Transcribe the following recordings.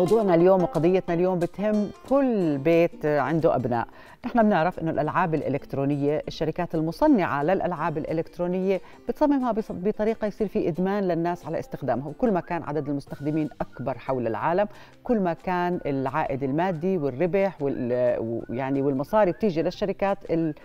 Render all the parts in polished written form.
موضوعنا اليوم وقضيتنا اليوم بتهم كل بيت عنده أبناء. نحن بنعرف إنه الألعاب الإلكترونية، الشركات المصنعة للألعاب الإلكترونية بتصممها بطريقة يصير في إدمان للناس على استخدامها، وكل ما كان عدد المستخدمين أكبر حول العالم كل ما كان العائد المادي والربح والمصاري بتيجي للشركات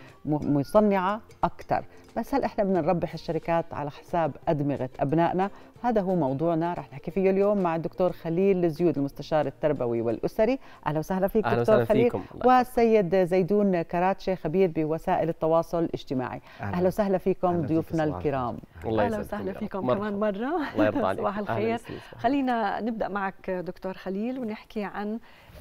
المصنعة أكثر. بس هل إحنا بدنا نربح الشركات على حساب أدمغة أبنائنا؟ هذا هو موضوعنا رح نحكي فيه اليوم مع الدكتور خليل الزيود المستشار التربوي والأسري. أهلا وسهلا فيك دكتور خليل. والسيد زيدون كراتشي خبير بوسائل التواصل الاجتماعي. أهلا وسهلا فيكم ضيوفنا الكرام. أهلا وسهلا فيكم كمان مرة. الله يرضى عليك. صباح الخير. خلينا نبدأ معك دكتور خليل ونحكي عن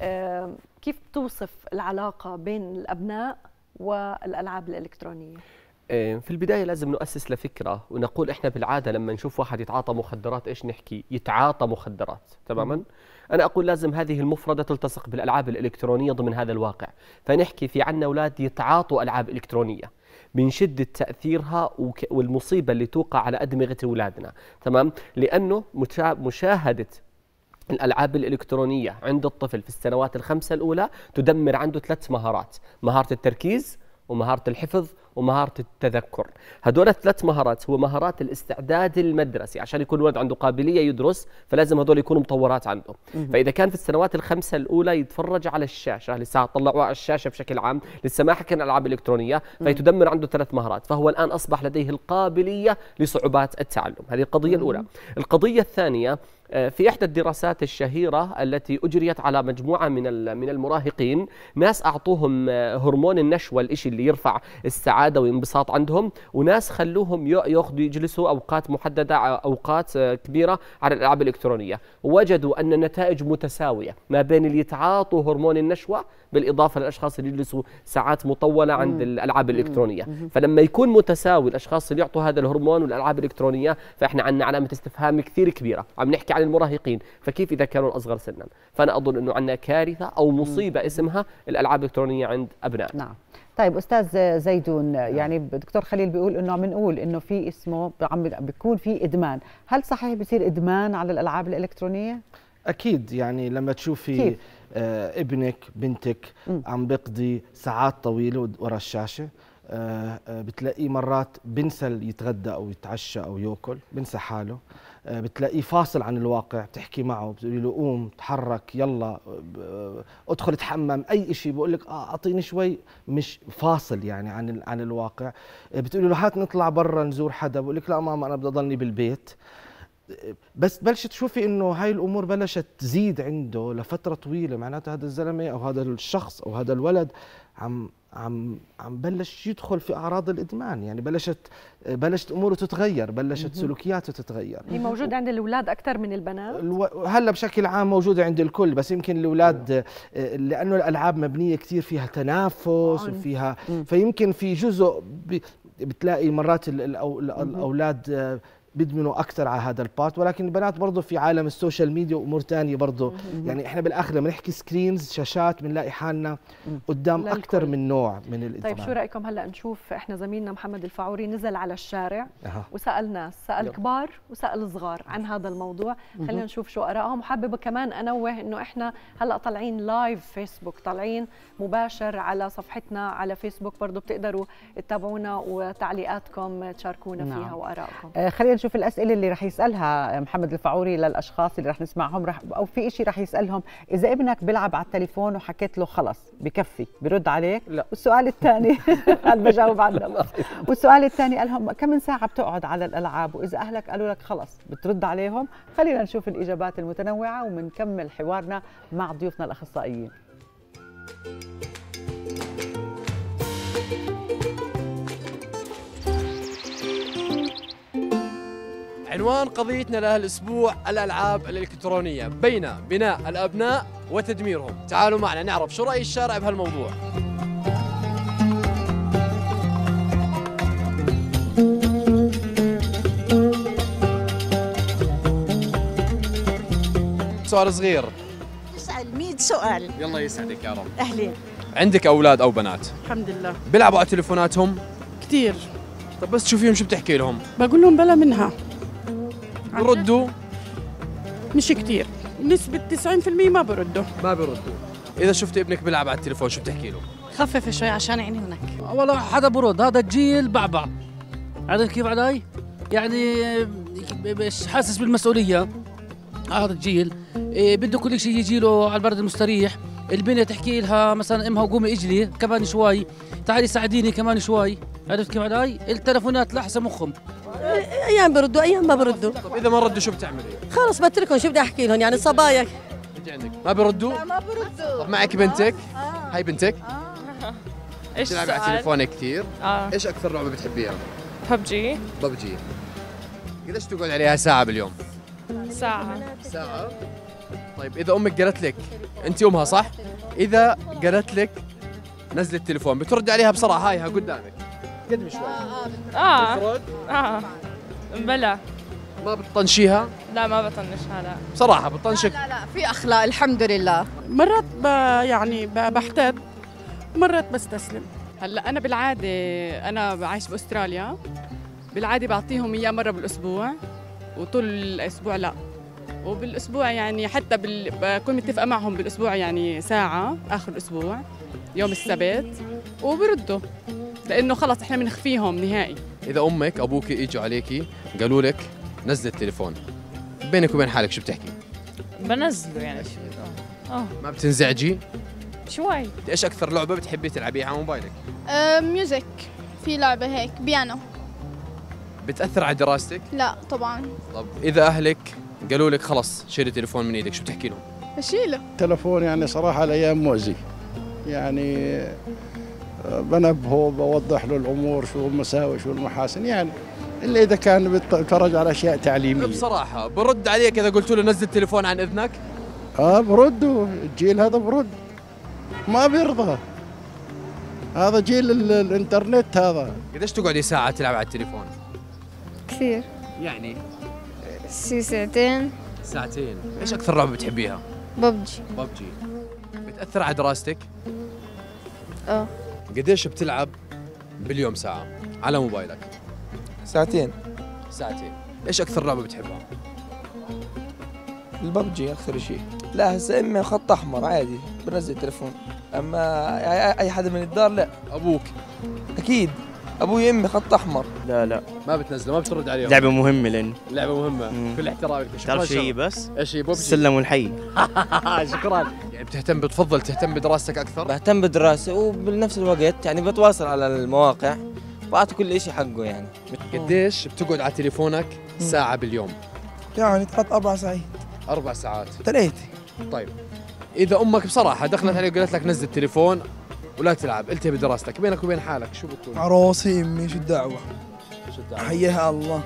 كيف توصف العلاقة بين الأبناء والألعاب الإلكترونية. في البداية لازم نؤسس لفكرة ونقول إحنا بالعادة لما نشوف واحد يتعاطى مخدرات إيش نحكي؟ يتعاطى مخدرات، تماما؟ أنا أقول لازم هذه المفردة تلتصق بالألعاب الإلكترونية ضمن هذا الواقع، فنحكي في عنا أولاد يتعاطوا ألعاب إلكترونية من شدة تأثيرها والمصيبة اللي توقع على أدمغة أولادنا، تمام؟ لأنه مشاهدة الألعاب الإلكترونية عند الطفل في السنوات الخمسة الأولى تدمر عنده 3 مهارات: مهارة التركيز ومهارة الحفظ ومهارة التذكر. هدول 3 مهارات هو مهارات الاستعداد المدرسي، عشان يكون الولد عنده قابلية يدرس فلازم هدول يكونوا مطورات عنده. فإذا كان في السنوات الخمسة الأولى يتفرج على الشاشة، لسه طلعوا على الشاشة بشكل عام، لسه ما حكينا الألعاب الإلكترونية، فتدمر عنده 3 مهارات، فهو الآن أصبح لديه القابلية لصعوبات التعلم. هذه القضية الأولى. القضية الثانية، في إحدى الدراسات الشهيرة التي أجريت على مجموعة من المراهقين، ناس أعطوهم هرمون النشوة، الإشي اللي يرفع السعادة وانبساط عندهم، وناس خلوهم يجلسوا أوقات محددة، أوقات كبيرة على الألعاب الإلكترونية، ووجدوا أن النتائج متساوية ما بين اللي يتعاطوا هرمون النشوة بالإضافة للأشخاص اللي يجلسوا ساعات مطولة عند الألعاب الإلكترونية. فلما يكون متساوي الأشخاص اللي يعطوا هذا الهرمون والألعاب الإلكترونية، فإحنا عندنا علامة استفهام كثير كبيرة. عم نحكي عن المراهقين، فكيف إذا كانوا الأصغر سنا؟ فأنا أظن أنه عندنا كارثة أو مصيبة اسمها الألعاب الإلكترونية عند أبنائنا. نعم. طيب أستاذ زيدون، يعني دكتور خليل بيقول إنه عم نقول إنه في اسمه بيكون في إدمان، هل صحيح بيصير إدمان على الألعاب الإلكترونية؟ أكيد، يعني لما تشوفي ابنك بنتك عم بيقضي ساعات طويلة ورا الشاشة، بتلاقيه مرات بنسى يتغدى أو يتعشى أو يأكل، بنسى حاله، بتلاقيه فاصل عن الواقع، بتحكي معه بتقولي له قوم تحرك يلا ادخل اتحمم اي شيء، بقول لك اعطيني شوي، مش فاصل يعني عن الواقع. بتقولي له هات نطلع برا نزور حدا، بقول لك لا ماما انا بدي اضلني بالبيت. بس بلشت تشوفي انه هاي الامور بلشت تزيد عنده لفتره طويله، معناتها هذا الزلمه او هذا الشخص او هذا الولد عم بلش يدخل في اعراض الادمان، يعني بلشت اموره تتغير، بلشت سلوكياته تتغير. هي موجوده عند الاولاد اكثر من البنات؟ هلا بشكل عام موجوده عند الكل، بس يمكن الاولاد لانه الالعاب مبنيه كثير فيها تنافس وفيها، فيمكن في جزء بتلاقي مرات الاولاد بيدمنوا اكثر على هذا البارت، ولكن البنات برضه في عالم السوشيال ميديا وامور ثانيه برضه. يعني احنا بالاخر لما نحكي سكرينز، شاشات، بنلاقي حالنا قدام اكثر من نوع من الادمان. طيب شو رايكم هلا نشوف، احنا زميلنا محمد الفعوري نزل على الشارع وسال ناس، سال كبار وسال صغار عن هذا الموضوع. خلينا نشوف شو ارائهم. وحابه كمان انوه انه احنا هلا طالعين لايف فيسبوك، طالعين مباشر على صفحتنا على فيسبوك، برضه بتقدروا تتابعونا وتعليقاتكم تشاركونا فيها وارائكم. خلينا نشوف الأسئلة اللي رح يسألها محمد الفعوري للأشخاص اللي رح نسمعهم، أو في إشي رح يسألهم. إذا ابنك بيلعب على التليفون وحكيت له خلص بكفي، برد عليك؟ لا. والسؤال الثاني قال بجاوب عنه. والسؤال الثاني قال لهم كم من ساعة بتقعد على الألعاب؟ وإذا أهلك قالوا لك خلص بترد عليهم؟ خلينا نشوف الإجابات المتنوعة ومنكمل حوارنا مع ضيوفنا الأخصائيين. عنوان قضيتنا لهالاسبوع الالعاب الالكترونيه بين بناء الابناء وتدميرهم. تعالوا معنا نعرف شو راي الشارع بهالموضوع. سؤال صغير. اسال 100 سؤال. يلا يسعدك يا رب. اهلين. عندك اولاد او بنات؟ الحمد لله. بيلعبوا على تليفوناتهم؟ كثير. طب بس تشوفيهم شو بتحكي لهم؟ بقول لهم بلا منها. بردوا؟ مش كثير. نسبة 90% ما بردوا. ما بيردوا. اذا شفت ابنك بيلعب على التليفون شو بتحكي له؟ خفف شوي عشان عينيونك. والله حدا برد، هذا الجيل بعبع. عرفت كيف علي؟ يعني مش حاسس بالمسؤولية. هذا الجيل بده كل شيء يجي له على البرد المستريح. البنت تحكي لها مثلا امها قومي اجلي كمان شوي، تعالي ساعديني كمان شوي. عرفت كيف علي؟ التلفونات لحسه مخهم. ايام بردوا ايام ما بردوا. طب اذا ما ردوا شو بتعملي؟ خلص بتركهم، شو بدي احكي لهم يعني صبايا. بيجي عندك ما بيردوا؟ لا ما بردوا. طب معك بنتك؟ هاي بنتك؟ ايش بتلعبي على التليفون كثير؟ اه ايش اكثر لعبه بتحبيها؟ ببجي ببجي. قديش تقعد عليها ساعه باليوم؟ ساعة. طيب اذا امك قالت لك، انت امها صح؟ اذا قالت لك نزل التليفون بترد عليها بسرعه؟ هاي قدامك قدمي شوي. بترد؟ بلا ما بتطنشيها؟ لا ما بطنشها لا. بصراحه بتطنشك؟ لا في اخلاق الحمد لله. مرات يعني بحتد، مرات بستسلم. هلا انا بالعاده انا عايش باستراليا، بالعاده بعطيهم اياه مره بالاسبوع وطول الاسبوع لا، وبالاسبوع يعني حتى بكون متفقه معهم بالاسبوع يعني ساعه اخر الاسبوع يوم السبت وبردوا، لانه خلص احنا بنخفيهم نهائي. اذا امك ابوك اجوا عليكي قالوا لك نزل التليفون، بينك وبين حالك شو بتحكي؟ بنزله يعني ما بتنزعجي؟ شوي. ايش اكثر لعبه بتحبي تلعبيها على موبايلك؟ ميوزك، في لعبة هيك بيانو. بتاثر على دراستك؟ لا طبعا. طب اذا اهلك قالوا لك خلص شيل التليفون من ايدك شو بتحكي لهم؟ بشيله. التلفون يعني صراحة الأيام مؤذي، يعني بنبهه وبوضح له الأمور شو المساوئ شو المحاسن، يعني إلا إذا كان بيتفرج على أشياء تعليمية. بصراحة برد عليك إذا قلت له نزل التليفون عن إذنك؟ بردوا، الجيل هذا برد ما بيرضى، هذا جيل الإنترنت هذا. قديش تقعدي ساعة تلعب على التليفون؟ كثير. يعني؟ ساعتين. ساعتين. إيش أكثر لعبة بتحبيها؟ ببجي. ببجي. بتأثر على دراستك؟ اه. قديش بتلعب باليوم ساعة على موبايلك؟ ساعتين. ساعتين. إيش أكثر لعبة بتحبها؟ الببجي أكثر شيء. لا هسه أمي خط أحمر عادي بنزل التليفون، أما أي حدا من الدار لا. أبوك؟ أكيد أبوي أمي خط أحمر. لا ما بتنزله، ما بترد عليهم. لعبة مهمة لأن لعبة مهمة. كل احترامك. تعرف شو هي بس؟ ايش هي؟ ببجي. السلم والحي. شكرا. يعني بتفضل تهتم بدراستك أكثر؟ بهتم بدراسة وبنفس الوقت يعني بتواصل على المواقع وأعطي كل شيء حقه يعني. قديش بتقعد على تليفونك ساعة باليوم؟ يعني تحط 4 ساعات. 4 ساعات. 3. طيب إذا أمك بصراحة دخلت عليك وقالت لك نزل التليفون ولا تلعب، التهي بدراستك، بينك وبين حالك شو بتكون؟ عروسي أمي شو الدعوة؟ شو الدعوة؟ حياها الله.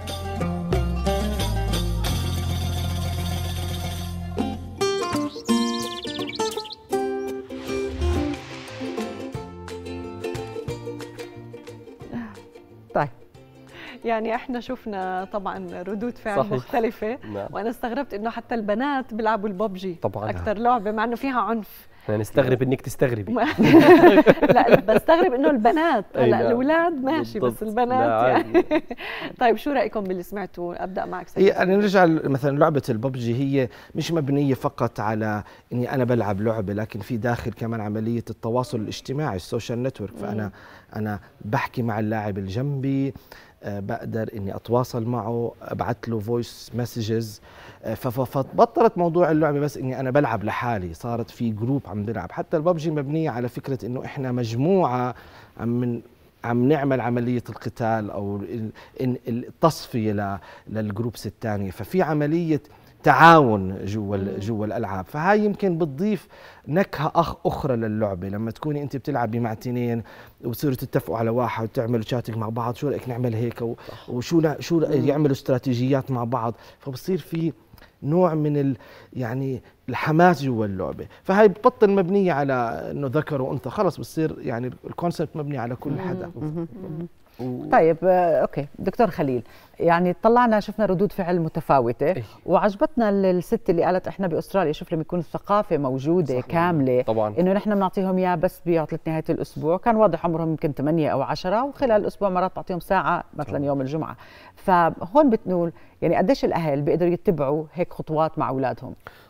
طيب يعني احنا شفنا طبعا ردود فعل صحيح. مختلفة. نعم. وانا استغربت انه حتى البنات بيلعبوا الببجي طبعا اكثر لعبة مع انه فيها عنف. يعني نستغرب انك تستغربي. لا بستغرب انه البنات، أي هلا نعم. الاولاد ماشي بالضبط. بس البنات لا يعني. طيب شو رايكم باللي سمعتوه؟ ابدا معك سيد. هي يعني نرجع مثلا لعبة الببجي هي مش مبنية فقط على اني انا بلعب لعبة، لكن في داخل كمان عملية التواصل الاجتماعي، السوشيال نتورك. فانا بحكي مع اللاعب الجنبي، بقدر اني اتواصل معه، ابعث له فويس مسجز. فبطلت موضوع اللعبه بس اني انا بلعب لحالي، صارت في جروب عم بلعب. حتى الببجي مبنيه على فكره انه احنا مجموعه عم نعمل عمليه القتال او التصفيه للجروبس الثانيه، ففي عمليه تعاون جوا الالعاب. فهاي يمكن بتضيف نكهه اخرى للعبه، لما تكوني انت بتلعبي مع اثنين وتصيروا تتفقوا على واحد وتعملوا شاتنج مع بعض، شو رايك نعمل هيك وشو يعملوا استراتيجيات مع بعض، فبصير في نوع من يعني الحماس جوا اللعبه. فهي بتبطل مبنيه على انه ذكر وانثى، خلص بتصير يعني الكونسبت مبني على كل حدا. طيب اوكي دكتور خليل، يعني طلعنا شفنا ردود فعل متفاوته وعجبتنا الست اللي قالت احنا باستراليا شوف لما يكون الثقافه موجوده صحيح. كامله طبعا انه نحن بنعطيهم اياه بس بعطله نهايه الاسبوع، كان واضح عمرهم يمكن 8 أو 10 وخلال الاسبوع مرات بتعطيهم ساعه مثلا يوم الجمعه. فهون بتقول يعني قديش الاهل بيقدروا يتبعوا هيك خطوات مع اولادهم؟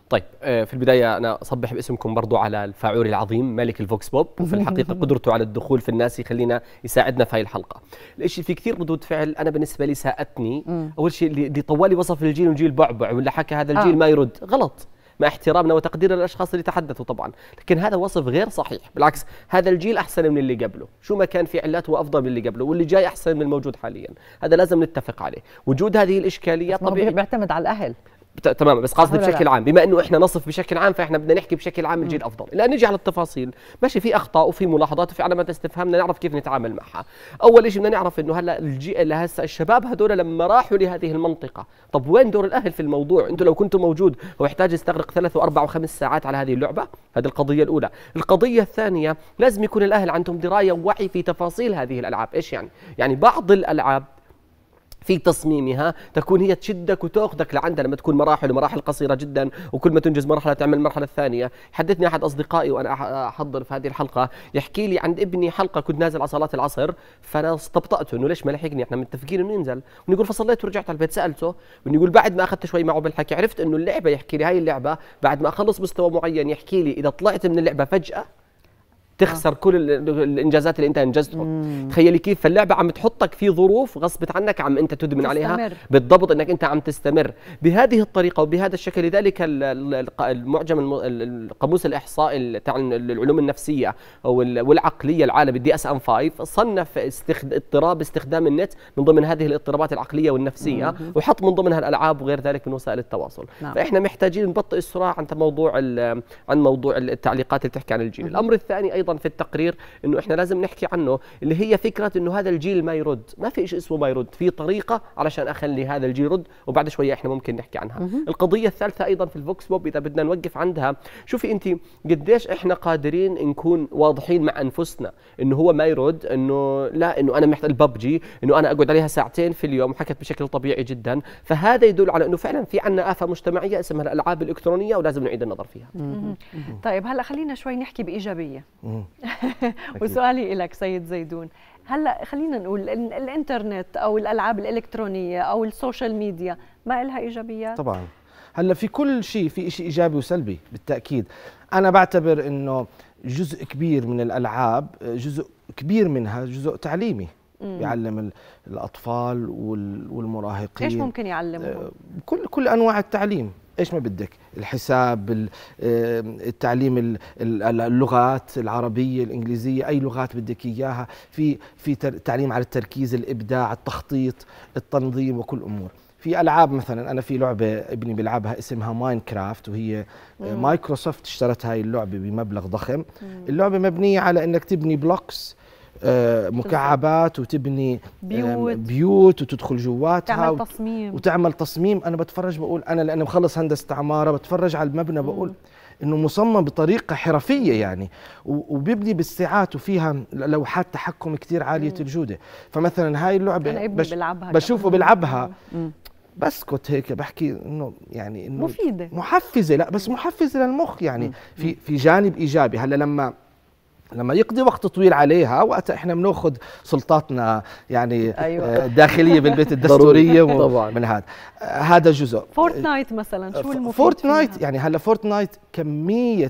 طيب في البداية أنا أصبح باسمكم برضو على الفاعوري العظيم ملك الفوكس بوب، وفي الحقيقة قدرته على الدخول في الناس يخلينا يساعدنا في هاي الحلقة. الإشي في كثير ردود فعل أنا بالنسبة لي ساءتني. أول شيء اللي طوالي وصف الجيل وجيل بعبع، ولا حكى هذا الجيل ما يرد، غلط، مع احترامنا وتقديرنا للاشخاص اللي تحدثوا طبعا، لكن هذا وصف غير صحيح. بالعكس، هذا الجيل احسن من اللي قبله، شو ما كان في علات وافضل من اللي قبله، واللي جاي احسن من الموجود حاليا. هذا لازم نتفق عليه. وجود هذه الاشكاليات طبيعي بيعتمد على الاهل. تمام، بس قصدي بشكل عام، بما انه احنا نصف بشكل عام فاحنا بدنا نحكي بشكل عام الجيل افضل. لا نجي على التفاصيل، ماشي، في اخطاء وفي ملاحظات وفي علامات استفهام، بدنا نعرف كيف نتعامل معها. اول شيء بدنا نعرف انه هلا هسه الشباب هذول لما راحوا لهذه المنطقه، طب وين دور الاهل في الموضوع؟ انتم لو كنتوا موجود هو يحتاج يستغرق 3 و4 و5 ساعات على هذه اللعبه؟ هذه القضيه الاولى. القضيه الثانيه، لازم يكون الاهل عندهم درايه ووعي في تفاصيل هذه الالعاب. ايش يعني؟ يعني بعض الالعاب في تصميمها تكون هي تشدك وتاخذك لعندها لما تكون مراحل قصيره جدا، وكل ما تنجز مرحله تعمل المرحله الثانيه. حدثني احد اصدقائي وانا احضر في هذه الحلقه يحكي لي عند ابني حلقه كنت نازل على صلاه العصر، فانا استبطأته انه ليش ما لحقني، احنا متفقين انه ننزل، ونقول فصليت ورجعت على البيت. سالته ونقول بعد ما اخذت شوي معه بالحكي عرفت انه اللعبه، يحكي لي هاي اللعبه بعد ما اخلص مستوى معين يحكي لي اذا طلعت من اللعبه فجاه تخسر كل الانجازات اللي انت انجزتهم. تخيلي كيف، فاللعبه عم تحطك في ظروف غصبت عنك عم انت تدمن عليها بالضبط، انك انت عم تستمر بهذه الطريقه وبهذا الشكل. لذلك المعجم القاموس الاحصائي تاع العلوم النفسيه والعقليه العالمي DSM-5 صنف اضطراب استخدام النت من ضمن هذه الاضطرابات العقليه والنفسيه، وحط من ضمنها الالعاب وغير ذلك من وسائل التواصل. فاحنا محتاجين نبطئ الصراع عن موضوع التعليقات اللي بتحكي عن الجيل. الامر الثاني ايضا في التقرير انه احنا لازم نحكي عنه، اللي هي فكره انه هذا الجيل ما يرد. ما في شيء اسمه ما يرد، في طريقه علشان اخلي هذا الجيل يرد، وبعد شويه احنا ممكن نحكي عنها. القضيه الثالثه ايضا في الفوكس بوب اذا بدنا نوقف عندها، شوفي انت قديش احنا قادرين نكون واضحين مع انفسنا انه هو ما يرد، انه لا، انه انا محتاج الببجي انه انا اقعد عليها ساعتين في اليوم، حكت بشكل طبيعي جدا. فهذا يدل على انه فعلا في عندنا آفة مجتمعيه اسمها الالعاب الالكترونيه ولازم نعيد النظر فيها. طيب هلا خلينا شوي نحكي بايجابيه. وسؤالي لك سيد زيدون، هلا خلينا نقول الانترنت او الالعاب الالكترونيه او السوشيال ميديا ما لها ايجابيات؟ طبعا. هلا في كل شيء في شيء ايجابي وسلبي بالتاكيد. انا بعتبر انه جزء كبير من الالعاب، جزء كبير منها جزء تعليمي، بيعلم الاطفال والمراهقين. ايش ممكن يعلمهم؟ كل انواع التعليم، ايش ما بدك، الحساب، التعليم، اللغات العربيه، الانجليزيه، اي لغات بدك اياها، في تعليم على التركيز، الابداع، التخطيط، التنظيم، وكل امور. في العاب مثلا، انا في لعبه ابني بيلعبها اسمها ماينكرافت، وهي مايكروسوفت اشترت هاي اللعبه بمبلغ ضخم. اللعبه مبنيه على انك تبني بلوكس، مكعبات، وتبني بيوت وتدخل جواتها وتعمل تصميم. انا بتفرج بقول، انا لاني مخلص هندسه عماره، بتفرج على المبنى بقول انه مصمم بطريقه حرفيه يعني، وبيبني بالساعات، وفيها لوحات تحكم كثير عاليه الجوده. فمثلا هاي اللعبه بشوفه بيلعبها بسكت هيك بحكي انه يعني انه مفيده، محفزه، لا بس محفزه للمخ يعني. في جانب ايجابي. هلا لما يقضي وقت طويل عليها، وقتها احنا بناخذ سلطاتنا يعني داخليه بالبيت الدستوريه من هذا جزء. فورتنايت مثلا، شو المفيد فورتنايت يعني هلا فورتنايت كميه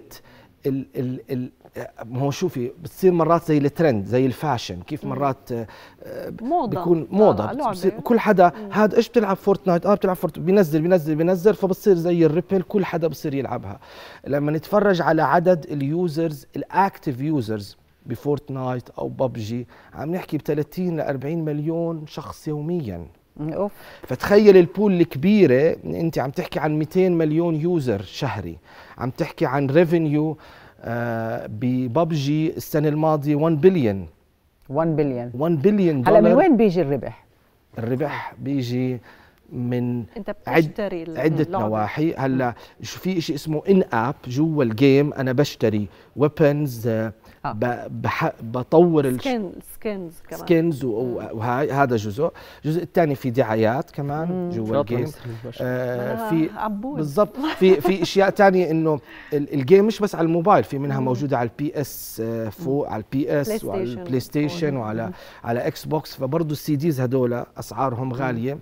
هو شوفي بتصير مرات زي الترند، زي الفاشن، كيف مرات بيكون موضه، كل حدا هذا ايش بتلعب فورتنايت، بتلعب بينزل فبتصير زي الريبل، كل حدا بصير يلعبها. لما نتفرج على عدد اليوزرز الاكتيف يوزرز بفورتنايت او ببجي، عم نحكي ب 30 ل 40 مليون شخص يوميا. فتخيل البول الكبيره، انت عم تحكي عن 200 مليون يوزر شهري، عم تحكي عن ريفينيو بببجي السنه الماضيه 1 بليون هلا من وين بيجي الربح؟ الربح بيجي من انت بتشتري عده نواحي. هلا في شيء اسمه ان اب جوا الجيم، انا بشتري ويبنز، بطور سكينز كمان سكينز وهاي هذا جزء الثاني في دعايات كمان جوا الجيم. في بالضبط في اشياء ثانيه انه الجيم مش بس على الموبايل، في منها موجوده على البي اس فوق، على البي اس وعلى البلاي ستيشن وعلى اكس بوكس، فبرضه السي ديز هدول اسعارهم غاليه.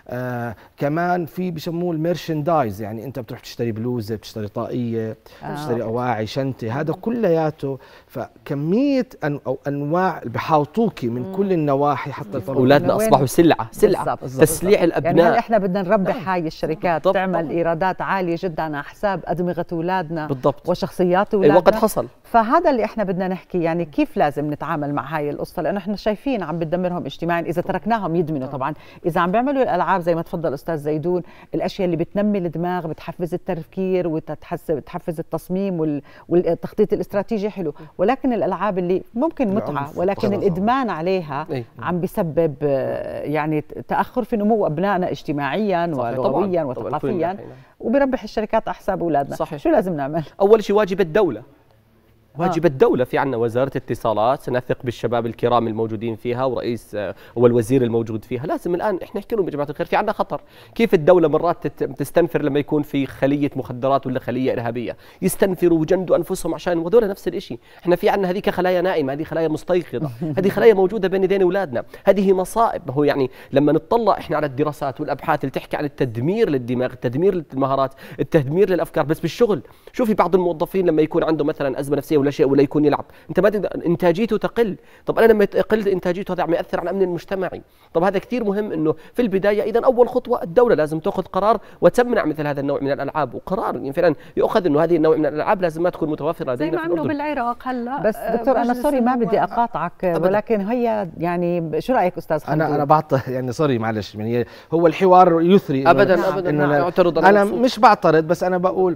كمان في بسموه الميرشندايز، يعني انت بتروح تشتري بلوزه، بتشتري طاقيه، بتشتري اواعي، شنطه، هذا كلياته. فكميه او انواع بحاوطوكي من كل النواحي حتى اولادنا اصبحوا سلعه تسليع الابناء. يعني احنا بدنا نربح هاي الشركات تعمل ايرادات عاليه جدا على حساب ادمغه اولادنا بالضبط وشخصيات اولادنا. وقد حصل. فهذا اللي احنا بدنا نحكي، يعني كيف لازم نتعامل مع هاي القصه، لانه احنا شايفين عم بتدمرهم اجتماعيا اذا تركناهم يدمنوا. طبعا اذا عم بيعملوا الالعاب زي ما تفضل استاذ زيدون، الاشياء اللي بتنمي الدماغ، بتحفز التفكير وتحفز التصميم والتخطيط الاستراتيجي حلو، ولكن الالعاب اللي ممكن متعه ولكن الادمان عليها عم بيسبب يعني تاخر في نمو ابنائنا اجتماعيا ولغويا وثقافيا، وبيربح الشركات على حساب اولادنا. شو لازم نعمل؟ اول شيء واجب الدوله. واجب الدولة، في عنا وزارة اتصالات، نثق بالشباب الكرام الموجودين فيها ورئيس والوزير الموجود فيها. لازم الآن احنا نحكي لهم يا جماعة الخير، في عنا خطر. كيف الدولة مرات تستنفر لما يكون في خلية مخدرات ولا خلية إرهابية، يستنفروا ويجندوا أنفسهم عشان، وهذول نفس الشيء. احنا في عنا هذيك خلايا نائمة، هذه خلايا مستيقظة، هذه خلايا موجودة بين يدين أولادنا، هذه مصائب. هو يعني لما نطلع احنا على الدراسات والأبحاث اللي تحكي عن التدمير للدماغ، التدمير للمهارات، التدمير للأفكار، بس بالشغل. شوفي بعض الموظفين لما يكون عنده مثلا أزمة نفسية ولا شيء ولا يكون يلعب، انت ما انتاجيته تقل. طب انا لما تقل انتاجيته هذا عم ياثر على الامن المجتمعي. طب هذا كثير مهم انه في البدايه. اذا اول خطوه الدوله لازم تاخذ قرار وتمنع مثل هذا النوع من الالعاب، وقرار يعني فعلا يؤخذ انه هذه النوع من الالعاب لازم ما تكون متوفره لدينا في الاردن. بالعراق هلا. بس دكتور انا سوري ما بدي اقاطعك ولكن هي يعني شو رايك استاذ خلدون؟ انا بعطي يعني سوري معلش، يعني هو الحوار يثري ابدا انا مش بعترض، بس انا بقول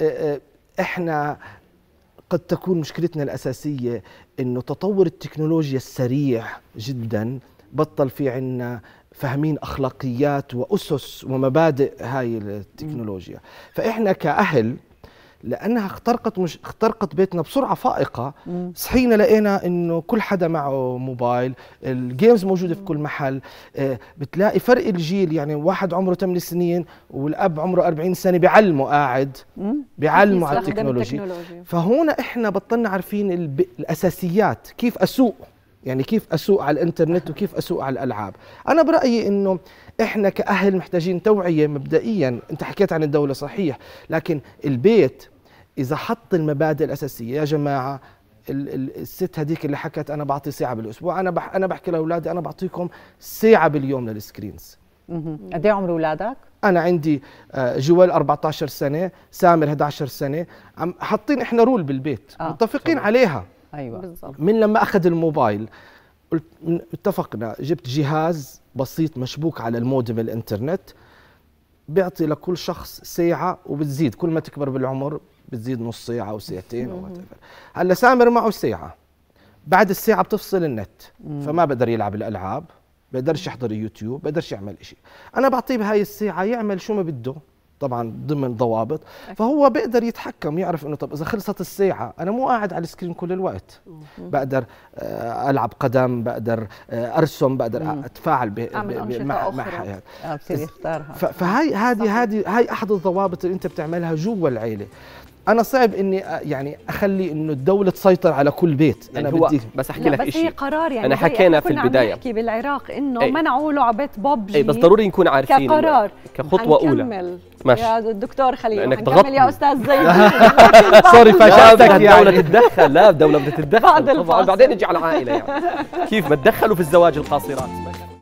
احنا قد تكون مشكلتنا الأساسية إنه تطور التكنولوجيا السريع جدا بطل في عنا فاهمين أخلاقيات وأسس ومبادئ هاي التكنولوجيا. فإحنا كأهل لأنها اخترقت بيتنا بسرعة فائقة، صحينا لقينا إنه كل حدا معه موبايل، الجيمز موجودة في كل محل. بتلاقي فرق الجيل، يعني واحد عمره 8 سنين والأب عمره 40 سنة بيعلمه قاعد بيعلمه على التكنولوجي. فهنا إحنا بطلنا عارفين الأساسيات، كيف أسوق، يعني كيف أسوق على الإنترنت وكيف أسوق على الألعاب. أنا برأيي إنه إحنا كأهل محتاجين توعية مبدئيا. أنت حكيت عن الدولة صحيح، لكن البيت إذا حط المبادئ الأساسية، يا جماعة الست هذيك اللي حكت أنا بعطي ساعة بالأسبوع، أنا بحكي لأولادي أنا بعطيكم ساعة باليوم للسكرينز. قد إيه عمر أولادك؟ أنا عندي جوال 14 سنة، سامر 11 سنة، حاطين إحنا رول بالبيت متفقين عليها. أيوة بالضبط. من لما أخذ الموبايل اتفقنا، جبت جهاز بسيط مشبوك على المودم الإنترنت، بيعطي لكل شخص ساعة وبتزيد كل ما تكبر بالعمر، بتزيد نص ساعة أو ساعتين. هلا سامر معه ساعة، بعد الساعة بتفصل النت، فما بقدر يلعب الألعاب، بقدرش يحضر يوتيوب، بقدرش يعمل إشي. أنا بعطيه بهاي الساعة يعمل شو ما بده، طبعا ضمن ضوابط، فهو بيقدر يتحكم، يعرف انه طب اذا خلصت الساعه انا مو قاعد على السكرين كل الوقت، بقدر العب قدم، بقدر ارسم، بقدر اتفاعل مع حياتي. فهي احد الضوابط اللي انت بتعملها جوا العيله. انا صعب اني يعني اخلي انه الدوله تسيطر على كل بيت. يعني انا بدي بس احكي لك شيء، بس هي قرار. يعني انا حكينا في البدايه كنا نحكي بالعراق انه منعوا لعبه ببجي، بس ضروري نكون عارفين كقرار كخطوه اولى. ماشي يا دكتور خليل، نكمل يا استاذ زيدون. سوري فشلتك. الدوله تتدخل، لا الدوله بدها تتدخل طبعا، بعدين نجي على العائله. يعني كيف ما تدخلوا في الزواج القاصرات.